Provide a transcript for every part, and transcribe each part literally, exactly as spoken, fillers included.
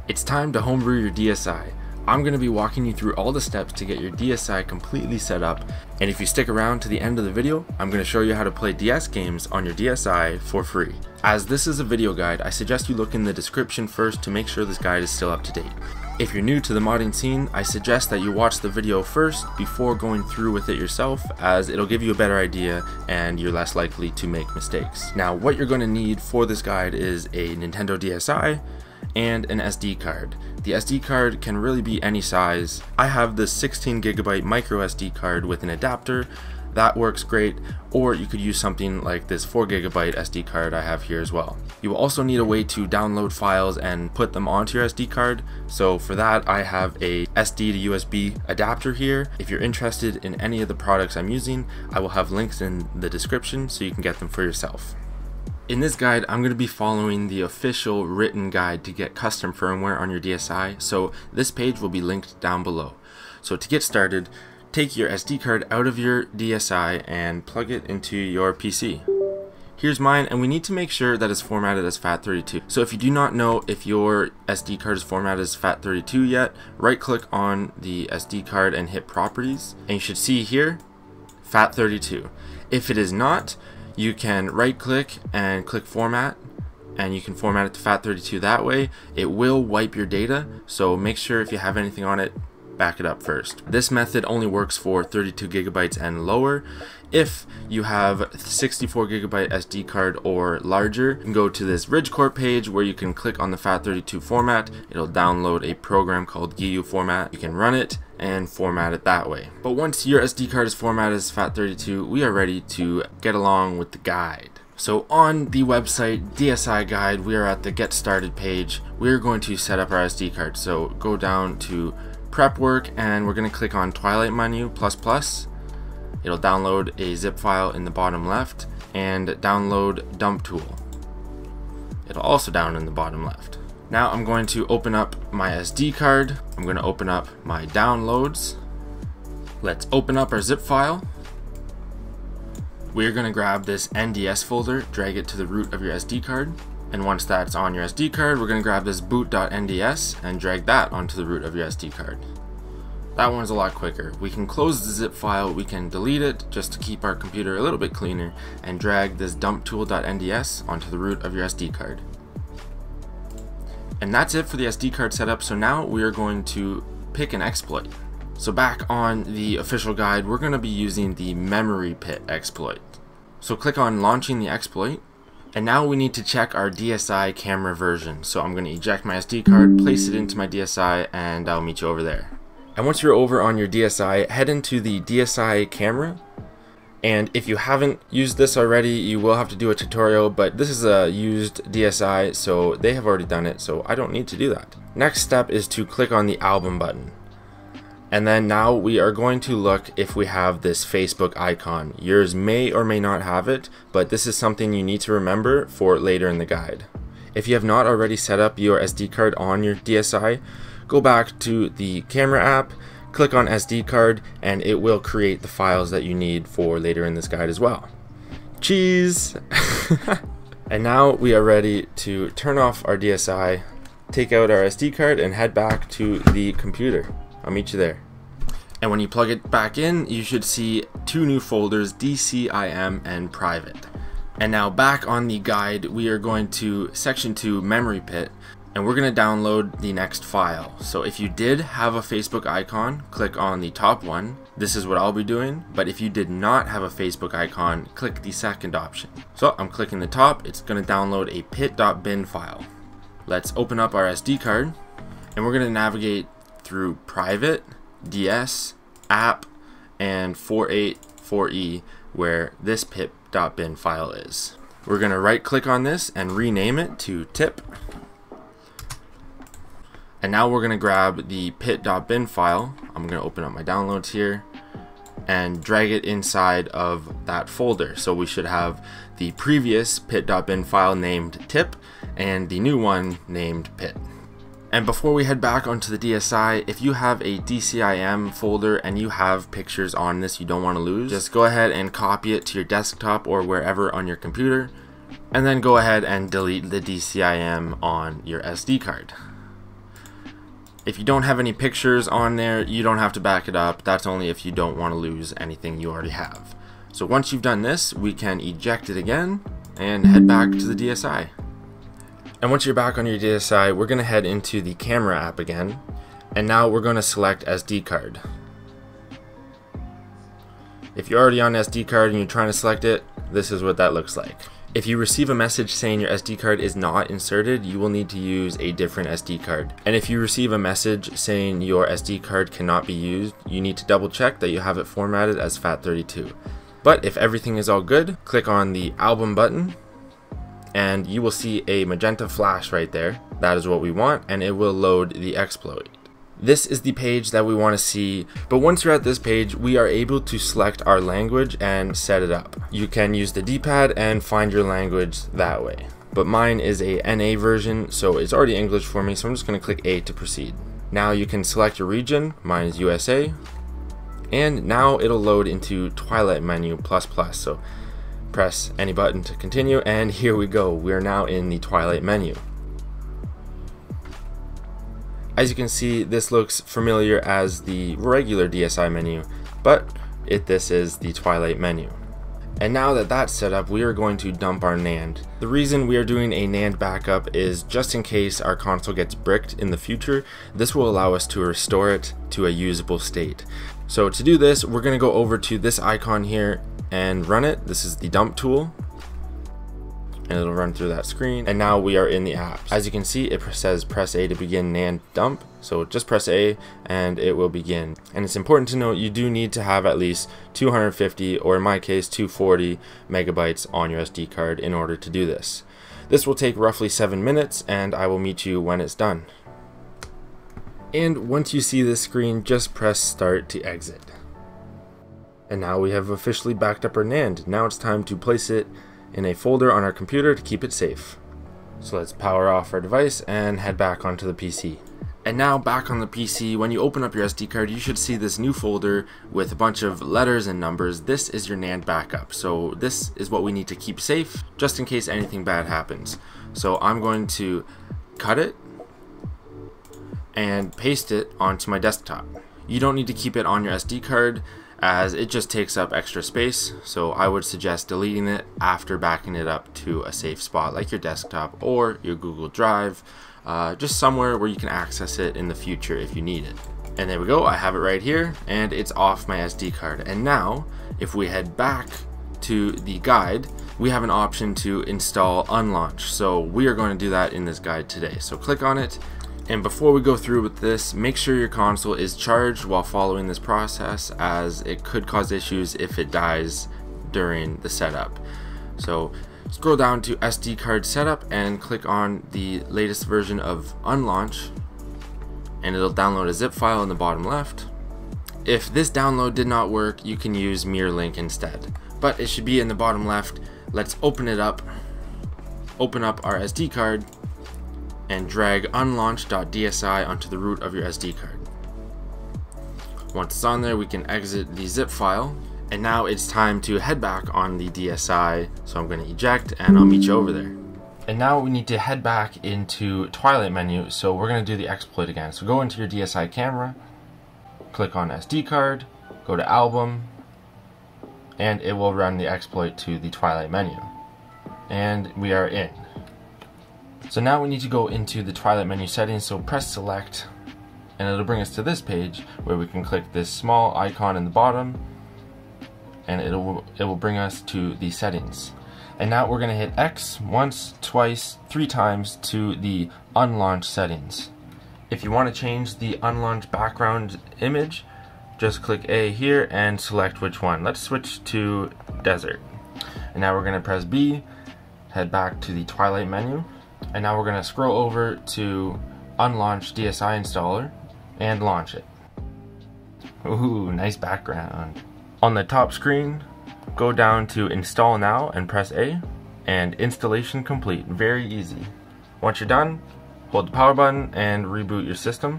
It's time to homebrew your D S i. I'm going to be walking you through all the steps to get your D S i completely set up, and if you stick around to the end of the video, I'm going to show you how to play D S games on your D S i for free. As this is a video guide, I suggest you look in the description first to make sure this guide is still up to date. If you're new to the modding scene, I suggest that you watch the video first before going through with it yourself, as it'll give you a better idea and you're less likely to make mistakes. Now, what you're going to need for this guide is a Nintendo D S i and an S D card. The S D card can really be any size. I have this sixteen gigabyte micro S D card with an adapter. That works great, or you could use something like this four gigabyte S D card I have here as well. You will also need a way to download files and put them onto your S D card, so for that I have a S D to U S B adapter here. If you're interested in any of the products I'm using, I will have links in the description so you can get them for yourself. In this guide, I'm going to be following the official written guide to get custom firmware on your D S i, so this page will be linked down below. So to get started, take your S D card out of your D S i and plug it into your P C. Here's mine, and we need to make sure that it's formatted as FAT thirty-two. So if you do not know if your S D card is formatted as FAT thirty-two yet, right click on the S D card and hit Properties, and you should see here FAT thirty-two. If it is not, you can right click and click Format, and you can format it to FAT thirty-two that way. It will wipe your data, so make sure if you have anything on it, back it up first. This method only works for thirty-two gigabytes and lower. If you have sixty-four gigabyte S D card or larger, you can go to this RidgeCore page where you can click on the FAT thirty-two format. It'll download a program called G U format. You can run it and format it that way. But once your S D card is formatted as FAT thirty-two, we are ready to get along with the guide. So on the website D S i guide, we are at the Get Started page. We're going to set up our S D card. So go down to Prep Work, and we're going to click on Twilight menu plus plus. It'll download a zip file in the bottom left, and download Dump Tool. It'll also down in the bottom left. Now I'm going to open up my S D card. I'm going to open up my downloads. Let's open up our zip file. We're going to grab this N D S folder, drag it to the root of your S D card. And once that's on your S D card, we're going to grab this boot dot N D S and drag that onto the root of your S D card. That one's a lot quicker. We can close the zip file, we can delete it just to keep our computer a little bit cleaner, and drag this dump tool dot N D S onto the root of your S D card. And that's it for the S D card setup. So now we are going to pick an exploit. So back on the official guide, we're going to be using the memory pit exploit. So click on launching the exploit. And now we need to check our D S i camera version. So I'm going to eject my S D card, place it into my D S i, and I'll meet you over there. And once you're over on your D S i, head into the D S i camera. And if you haven't used this already, you will have to do a tutorial, but this is a used D S i, so they have already done it, so I don't need to do that. Next step is to click on the album button. And then now we are going to look if we have this Facebook icon. Yours may or may not have it, but this is something you need to remember for later in the guide. If you have not already set up your S D card on your D S i, go back to the camera app, click on S D card, and it will create the files that you need for later in this guide as well. Cheese! And now we are ready to turn off our D S i, take out our S D card, and head back to the computer. I'll meet you there. And when you plug it back in, you should see two new folders, D C I M and Private. And now back on the guide, we are going to section two, Memory Pit, and we're going to download the next file. So if you did have a Facebook icon, click on the top one. This is what I'll be doing. But if you did not have a Facebook icon, click the second option. So I'm clicking the top. It's going to download a pit dot bin file. Let's open up our S D card, and we're going to navigate through Private, D S, App, and four eighty-four E, where this pit dot bin file is. We're going to right click on this and rename it to tip. And now we're going to grab the pit dot bin file. I'm going to open up my downloads here and drag it inside of that folder. So we should have the previous pit dot bin file named tip and the new one named pit. And before we head back onto the D S i, if you have a D C I M folder and you have pictures on this you don't want to lose, just go ahead and copy it to your desktop or wherever on your computer, and then go ahead and delete the D C I M on your S D card. If you don't have any pictures on there, you don't have to back it up. That's only if you don't want to lose anything you already have. So once you've done this, we can eject it again and head back to the D S i. And once you're back on your D S i, we're going to head into the camera app again. And now we're going to select S D card. If you're already on S D card and you're trying to select it, this is what that looks like. If you receive a message saying your S D card is not inserted, you will need to use a different S D card. And if you receive a message saying your S D card cannot be used, you need to double check that you have it formatted as FAT thirty-two. But if everything is all good, click on the album button and you will see a magenta flash right there. That is what we want, and it will load the exploit. This is the page that we want to see, but once you're at this page, we are able to select our language and set it up. You can use the D-pad and find your language that way. But mine is a N A version, so it's already English for me, so I'm just going to click A to proceed. Now you can select your region, mine is U S A, and now it'll load into Twilight menu plus plus, so press any button to continue, and here we go, we are now in the Twilight menu. As you can see, this looks familiar as the regular D S i menu, but it, this is the Twilight menu. And now that that's set up, we are going to dump our Nand. The reason we are doing a Nand backup is just in case our console gets bricked in the future, this will allow us to restore it to a usable state. So to do this, we're going to go over to this icon here and run it. This is the dump tool. And it'll run through that screen, and now we are in the apps. As you can see, it says press A to begin Nand dump, so just press A and it will begin. And it's important to note you do need to have at least two hundred fifty, or in my case two hundred forty megabytes on your S D card in order to do this. This will take roughly seven minutes, and I will meet you when it's done. And once you see this screen, just press start to exit. And now we have officially backed up our Nand. Now it's time to place it in a folder on our computer to keep it safe. So let's power off our device and head back onto the P C. And now back on the P C, when you open up your S D card, you should see this new folder with a bunch of letters and numbers. This is your Nand backup. So this is what we need to keep safe just in case anything bad happens. So I'm going to cut it and paste it onto my desktop. You don't need to keep it on your S D card, as it just takes up extra space, so I would suggest deleting it after backing it up to a safe spot like your desktop or your Google Drive, uh, just somewhere where you can access it in the future if you need it. And there we go, I have it right here, and it's off my S D card. And now, if we head back to the guide, we have an option to install Unlaunch, so we are going to do that in this guide today. So click on it. And before we go through with this, make sure your console is charged while following this process, as it could cause issues if it dies during the setup. So scroll down to S D card setup and click on the latest version of Unlaunch, and it'll download a zip file in the bottom left. If this download did not work, you can use Mirror Link instead, but it should be in the bottom left. Let's open it up, open up our S D card, and drag unlaunch.dsi onto the root of your S D card. Once it's on there, we can exit the zip file, and now it's time to head back on the D S i, so I'm going to eject and I'll meet you over there. And now we need to head back into Twilight menu, so we're going to do the exploit again. So go into your D S i camera, click on S D card, go to album, and it will run the exploit to the Twilight menu. And we are in. So now we need to go into the Twilight menu settings, so press select, and it'll bring us to this page where we can click this small icon in the bottom, and it will, it will bring us to the settings. And now we're going to hit X once, twice, three times to the Unlaunch Settings. If you want to change the Unlaunch background image, just click A here and select which one. Let's switch to Desert. And now we're going to press B, head back to the Twilight menu. And now we're going to scroll over to Unlaunch D S i installer and launch it. Ooh, nice background. On the top screen, go down to Install Now and press A, and installation complete. Very easy. Once you're done, hold the power button and reboot your system.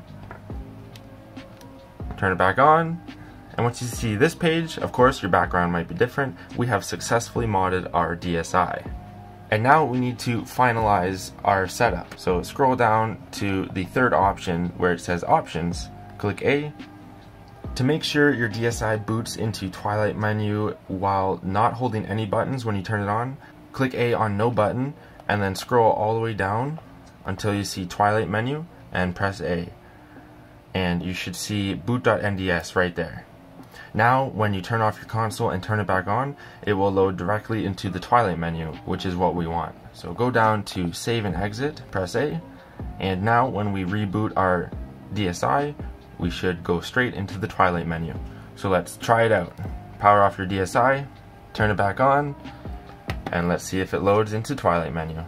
Turn it back on, and once you see this page, of course your background might be different, we have successfully modded our D S i. And now we need to finalize our setup. So scroll down to the third option where it says Options, click A. To make sure your DSi boots into Twilight menu while not holding any buttons when you turn it on, click A on No Button and then scroll all the way down until you see Twilight menu and press A. And you should see boot.nds right there. Now when you turn off your console and turn it back on, it will load directly into the Twilight menu, which is what we want. So go down to Save and Exit, press A, and now when we reboot our DSi, we should go straight into the Twilight menu. So let's try it out. Power off your DSi, turn it back on, and let's see if it loads into Twilight menu.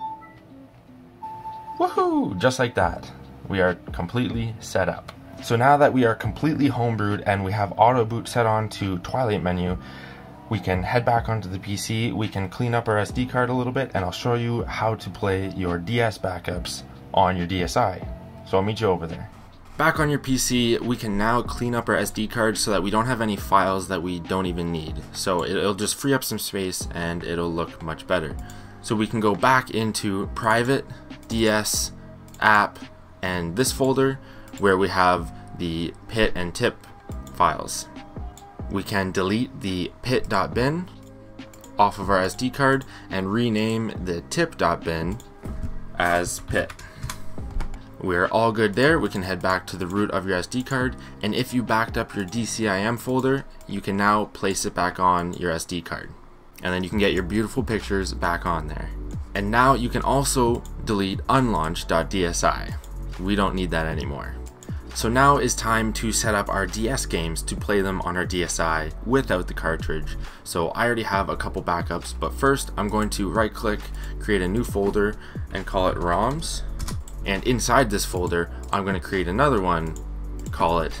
Woohoo! Just like that. We are completely set up. So now that we are completely homebrewed and we have Autoboot set on to Twilight menu, we can head back onto the P C, we can clean up our S D card a little bit, and I'll show you how to play your D S backups on your DSi. So I'll meet you over there. Back on your P C, we can now clean up our S D card so that we don't have any files that we don't even need. So it'll just free up some space and it'll look much better. So we can go back into Private, D S, App, and this folder where we have the pit and tip files. We can delete the pit.bin off of our S D card and rename the tip.bin as pit. We're all good there. We can head back to the root of your S D card, and if you backed up your D C I M folder, you can now place it back on your S D card, and then you can get your beautiful pictures back on there. And now you can also delete unlaunch.dsi. We don't need that anymore. So now is time to set up our D S games to play them on our DSi without the cartridge. So I already have a couple backups, but first I'm going to right click, create a new folder, and call it ROMs. And inside this folder, I'm going to create another one, call it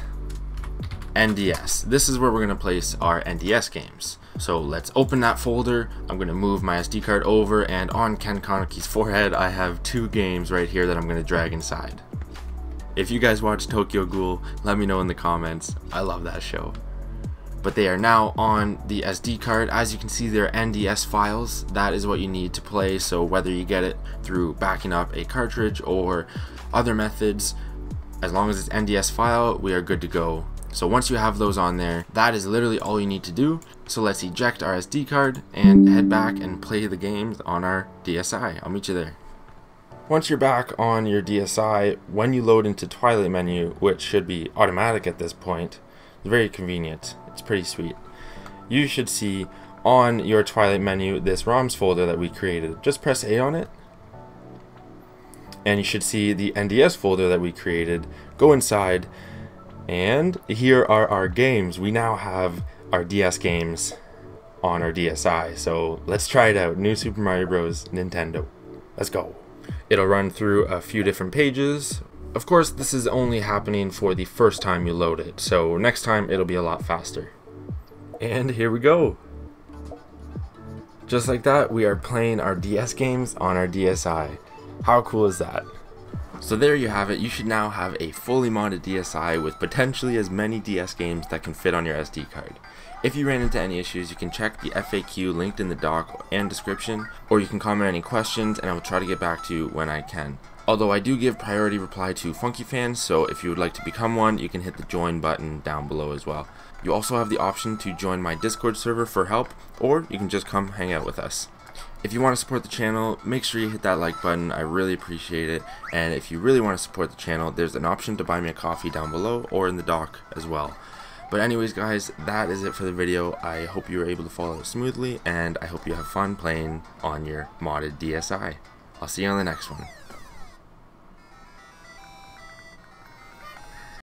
N D S. This is where we're going to place our N D S games. So let's open that folder. I'm going to move my S D card over, and on Ken Koneki's forehead, I have two games right here that I'm going to drag inside. If you guys watch Tokyo Ghoul, let me know in the comments. I love that show. But they are now on the S D card. As you can see, they're N D S files. That is what you need to play. So whether you get it through backing up a cartridge or other methods, as long as it's N D S file, we are good to go. So once you have those on there, that is literally all you need to do. So let's eject our S D card and head back and play the games on our DSi. I'll meet you there. Once you're back on your DSi, when you load into Twilight menu, which should be automatic at this point, it's very convenient. It's pretty sweet. You should see on your Twilight menu this ROMs folder that we created. Just press A on it, and you should see the N D S folder that we created. Go inside, and here are our games. We now have our D S games on our DSi. So let's try it out. New Super Mario Bros. Nintendo. Let's go. It'll run through a few different pages. Of course, this is only happening for the first time you load it, so next time it'll be a lot faster. And here we go. Just like that, we are playing our D S games on our DSi. How cool is that? So there you have it. You should now have a fully modded DSi with potentially as many D S games that can fit on your S D card. If you ran into any issues, you can check the F A Q linked in the doc and description, or you can comment any questions and I will try to get back to you when I can. Although I do give priority reply to Funky fans, so if you would like to become one, you can hit the join button down below as well. You also have the option to join my Discord server for help, or you can just come hang out with us. If you want to support the channel, make sure you hit that like button. I really appreciate it. And if you really want to support the channel, there's an option to buy me a coffee down below or in the doc as well. But anyways guys, that is it for the video. I hope you were able to follow it smoothly, and I hope you have fun playing on your modded DSi. I'll see you on the next one.